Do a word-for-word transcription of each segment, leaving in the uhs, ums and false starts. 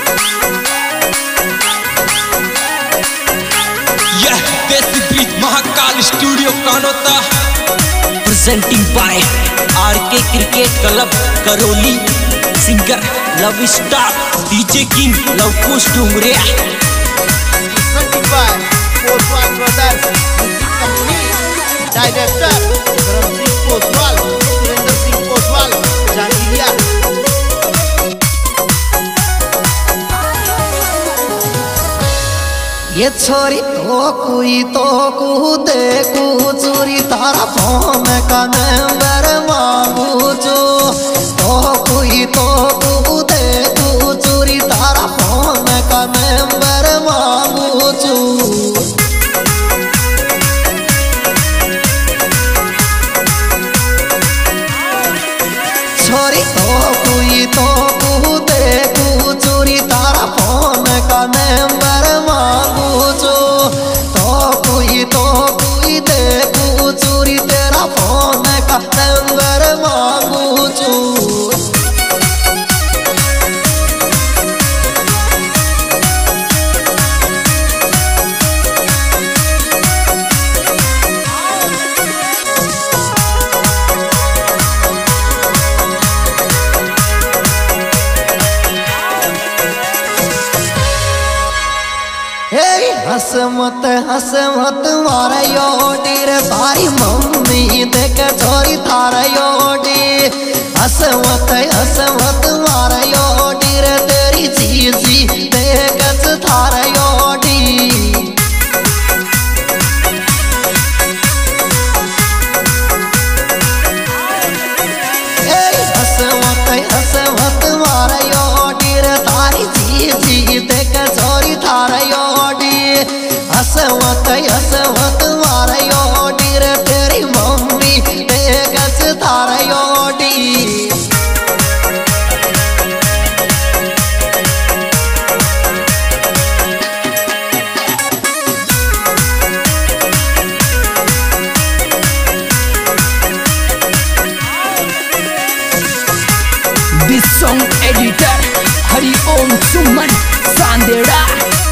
Mahakal studio Kanota presenting by RK cricket club Karauli, singer love star DJ king Lavkush Dumaria, presenting by Kotwal brothers company, director Dharm Singh कोतवाल, सुरेंद्र सिंह कोतवाल, जांगिया। ये छोरी तो कोई तो को देखू चोरी तारा फोन का नंबर मांगू जो तो कोई तो को देखू चोरी तारा फोन का नंबर मांगू जो छोरी तो कोई तो को देखू चोरी तारा फोन का नंबर मांगू जो तो कोई तो कोई देखू चोरी तेरा फोन का नंबर मांगू जो हस मत हस मत मारा योडी रे थारी मम्मी देख छोरी थारा योडी हस मत हस मत मारा योडी रे तेरी चीजी देख थारा योडी हस मत हस मत मारा योडी रे थारी चीजी देख छोरी थारा योडी हसवत हसवत मारा योडी रे तेरी मम्मी बेगस थारा योडी this song editor Hari Om Suman Sandera.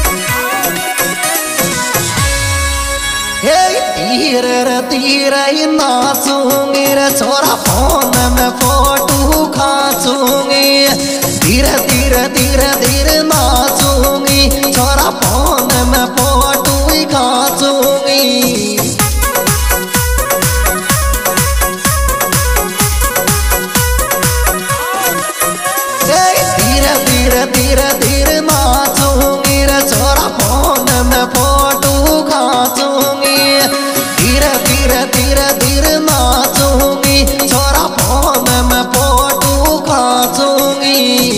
धीरे धीरे नाचूंगी रे छोरा फोन में फोटो खाचूंगी धीरे धीरे धीरे धीरे नाचूंगी छोरा फोन में फोटो खाचूंगी धीरे धीरे धीरे धीरे नाचूंगी रे छोरा फोन में फोटो खाचूंगी धीरे धीरे धीरे धीरे नाचूंगी छोरा फोन में फोटो खाचूंगी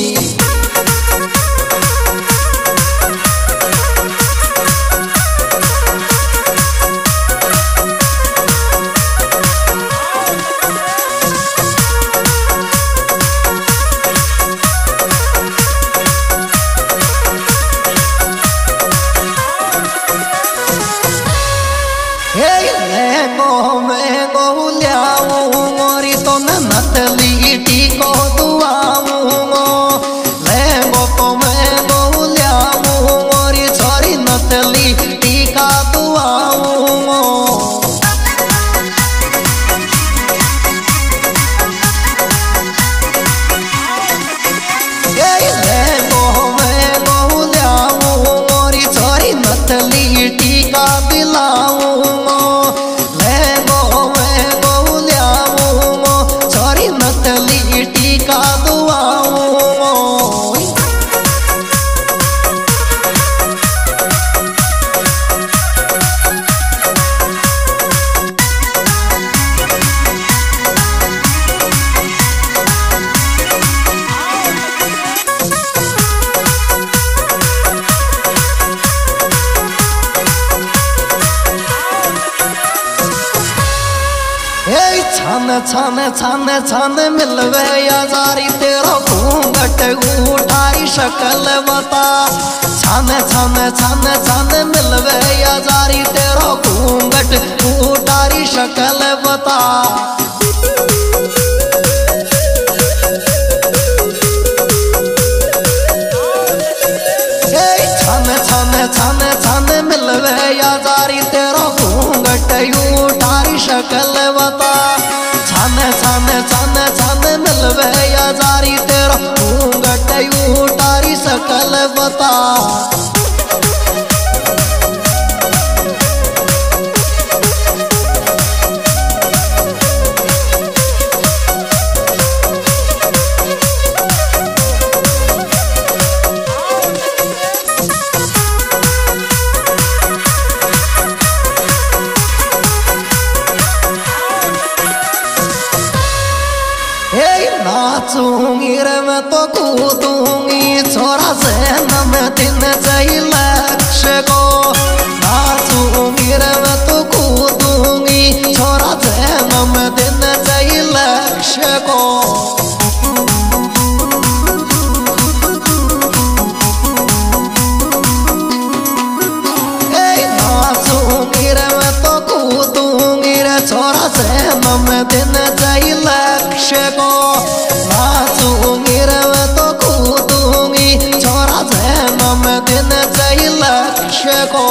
छन छन छन मिलवे यारी तेरा घूंघट उठाई शक्ल बता छन छन छन छन मिलवे यारी तेरा घूंघट उठाई शक्ल बता आयु तारी सकल बता। नाचूंगी रे मैं तो कूदूंगी छोरा जन्म दिन जय लक्ष्य को। नाचूंगी रे मैं तो कूदूंगी छोरा जन्म दिन जय लक्ष्य को। नाचूंगी रे मैं तो कूदूंगी रे छोरा जन्म दिन जय लक्ष्य को। नाचूंगी रे मैं तो कूदूंगी छोरा जन्म दिन जय लक्ष्य को।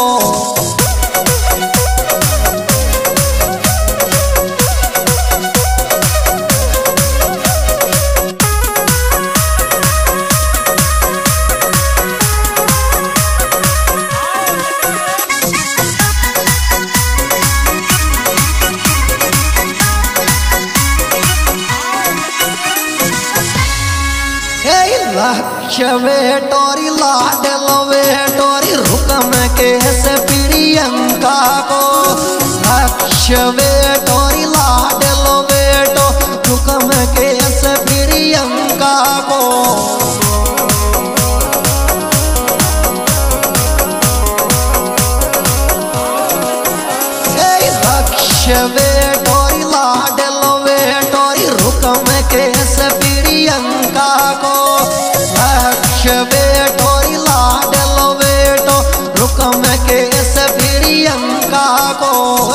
लक्ष्य बेटोरी लाडल बेटोरी रुकम कैसे प्रियंका को। लक्ष्य बेटोरी लाडल बेटो रुकम कैसे प्रियंका को। लक्ष्य बेटोरी लाडल बेटोरी रुकम कैसे प्रियंका को। लक्ष्य बेटोरी लाडल बेटो रुकम कैसे प्रियंका को।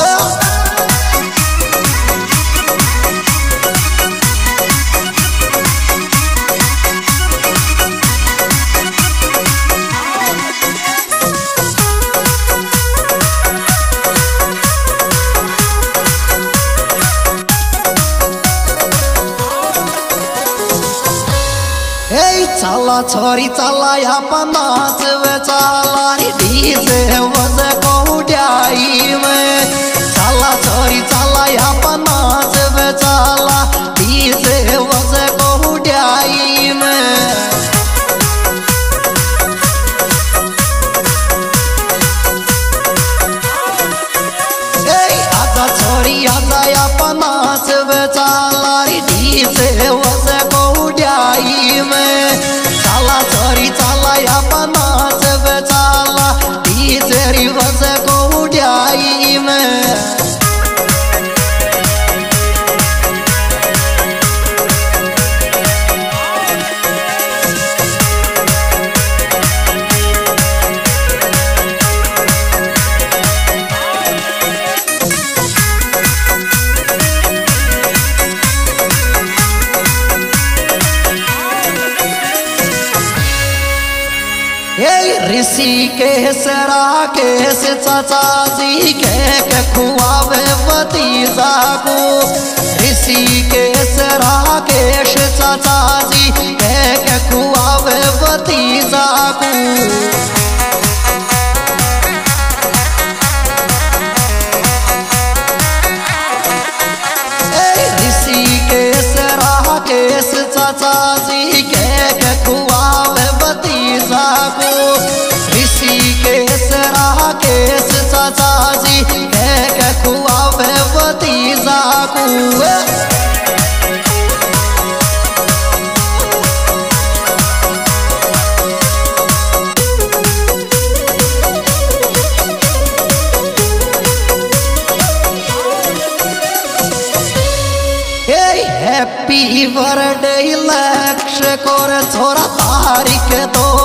चला छोरी चला अपन नाच चला रे डीजे बज कौड्याई में। चला छोरी चला अपन नाच चला डीजे बज कौड्याई में। आजा छोरी आजा अपन नाच चला रे डीजे बज कौड्याई में। चला छोरी चला अपन नाच चला डीजे री बज कौड्याई में। ऋषिकेश राकेश चाचा जी के खुआवे भतीजा को। ऋषिकेश राकेश चाचा जी के खुआवे भतीजा को। ऋषिकेश राकेश चाचा जी के खुआवे भतीजा को। ऋषिकेश राकेश चाचा जी के खुआवे भतीजा को। हैप्पी बर्थडे लक्ष्य को छोरा तारीख दो